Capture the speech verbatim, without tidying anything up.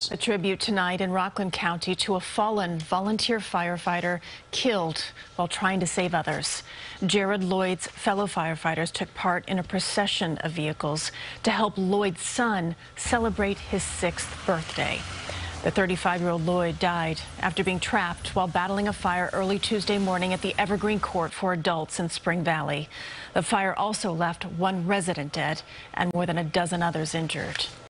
A tribute tonight in Rockland County to a fallen volunteer firefighter killed while trying to save others. Jared Lloyd's fellow firefighters took part in a procession of vehicles to help Lloyd's son celebrate his sixth birthday. The thirty-five-year-old Lloyd died after being trapped while battling a fire early Tuesday morning at the Evergreen Court for Adults in Spring Valley. The fire also left one resident dead and more than a dozen others injured.